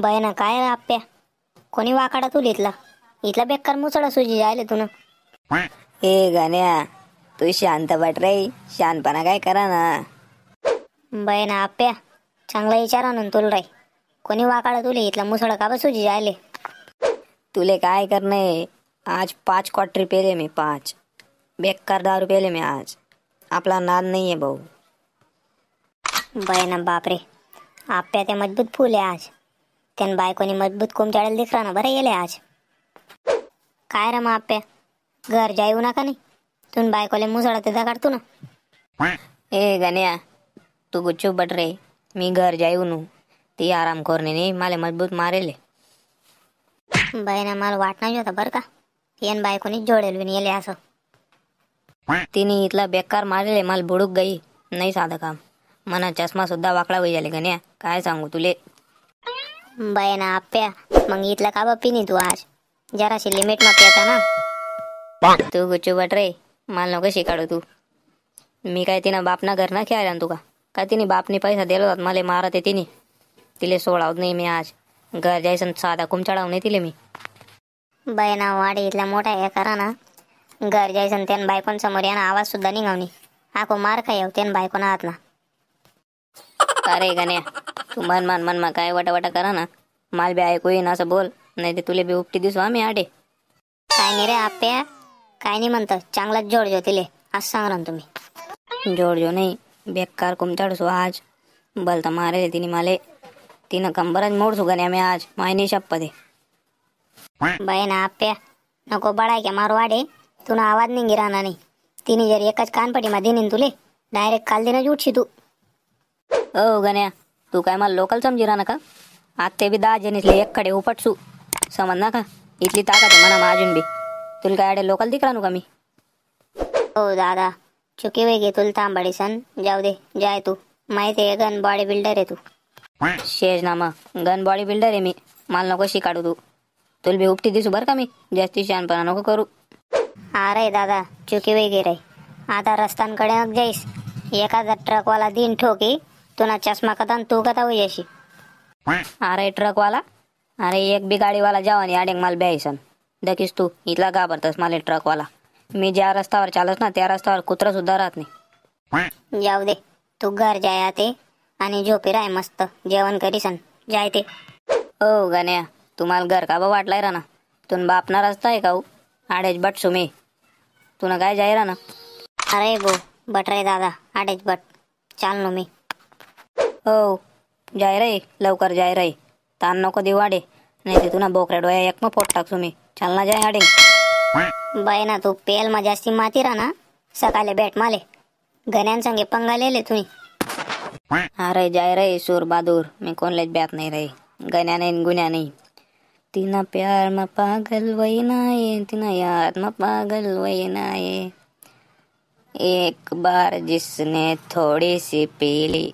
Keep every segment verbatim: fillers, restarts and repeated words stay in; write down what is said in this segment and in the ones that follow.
बयना काय रे आप्या, कोणी वाकाडा तुला इथला इथला बेकार मुसळा सुजी जायले तुन. ए गाण्या, तू शांत बट रे, शानपणा काय करा ना. बयना आप्या, चांगला विचारा ना तुला रे, कोणी वाकाडा तुला इथला मुसळा का सुजी जायले. तुले काय करणे, आज पाच क्वार्टर पेले मी, पाच बेकार दारू पेले मी आज. आपला नाद नाहीये भाऊ. बयना बापरे, आप्या ते मजबूत फुले आज. त्यान बायकोनी मजबूत कोमचाळेल दिसरा ना बरं येले आज. काय रे मग आप्या, घर जाऊ नका नाही, तुन बायकोले मुसळा ते काढतो ना. ए गण्या, तू गुच्चू बट रे, मी घर जाऊ नू, ती आराम करणे नाही मला मजबूत मारेले. बयना मला वाट नाही होता बरं का, येन बायकोनी जोडेल विन येले असं. तिने इथला बेकार मारेले, मला बुडूक गई नाही साधं काम. मना चष्मा सुद्धा वाकडा होई झाले गण्या, काय सांगू तुले. बयना आप्या, मग इथला का बा पिनी तू आज, जराशी लिमिट मा पेता ना. तू गुच्चू बट रे, मला नको शिकाडू तू. मी काय तिनं बापना घर ना खेळायला तू का काय तिने बापनी पैसा दिला होता मला मारत तिने. तिले सोडावत नाही मी आज, घर जायचं साधा कुमचाडाव नाही तिले मी. बयना वाडे इथला मोठा हे करा ना, घर जायचं त्यान बायकोन समोर याना आवाज सुद्धा निघावनी, आको मार खाय त्यान बायकोन हात ना. अरे गण्या, तू मन मन मन मा काय वटा वटा करा ना, माल बी ऐकू येईन असं बोल, नाही ते तुले बी उपटी दिसू आम्ही आडे. काय नाही रे आप्या, काय नाही म्हणतं, चांगलाच जोडजो तिले असं सांगा तुम्ही. जोडजो नाही, बेकार कुमचाडसो आज. बलता मारे तिने माले, तिनं कंबरच मोडसू गण्या मी आज, मायनी शप्प दे. बयना आप्या, नको बडाय क्या मारू वाडे, तुला आवाज नाही गिराना नाही. तिने जर एकच कानपटी मा देईन तुले, डायरेक्ट काल देणं उठशी तू. ओ गण्या, तू काय मला लोकल समजी राहा का, आज ते बी दहा जणीसले एक कडे उपटसू समज ना का. इथली ताकद आहे म्हणा अजून बी, तुला काय आडे लोकल दिकरा नू का मी. हो दादा, चुकी वे घे तुला तांबाडी सन, जाऊ दे जाय तू, माहिती आहे गन बॉडी बिल्डर आहे तू. शेजनामा गन बॉडी बिल्डर आहे मी, मला नको शिकाडू तू. तुला बी उपटी दिसू बरं का मी, जास्ती शहाणपणा नको करू. अरे दादा, चुकी वे घे रे, आता रस्त्यांकडे नक जाईस, एखादा ट्रकवाला दिन ठोकी तुना चष्मा कथा तू कथा होई अशी. अरे ट्रकवाला, अरे एक बी गाडीवाला जावानी आडेक माल ब्यायसन दकीस तू इथला घाबरतस मला ट्रकवाला. मी ज्या रस्त्यावर चालस ना त्या रस्त्यावर कुत्रा सुद्धा राहत नाही. जाऊ दे, तू घर जाय ते आणि झोपी राय मस्त, जेवण करीसन जाय ते. ओ गण्या, तुम्हाला घर का बा वाटलाय रा ना, तुन बापना रस्ता आहे का हो, आडेच बट सुमे तुला काय जाय रा ना. अरे बो बट रे दादा, आडेच बट चाल नो मी. हो जाय रे, लवकर जाय रे, तान नको दिवाडे, नाही ते तुला बोकड्या डोया एक मग पोट टाकसू मी. चाल ना जाय आडे. बयना तू पेल मा जास्ती माती रा ना, सकाळी बॅट माले गण्यान संगे पंगा लेले तुम्ही. अरे जाय रे सूर बहादूर, मी कोणलेच ब्यात नाही रे, गण्या नाही गुन्या नाही. तिना प्यार में पागल वही नाये, तिना याद में पागल वही नाये. एक बार जिसने थोड़ी सी पीली,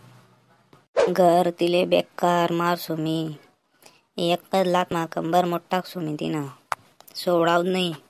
घर तिले बेकार मारसू मी. एक लाख मा कंबर मोठाक सुमी तिना सोडाव नाही.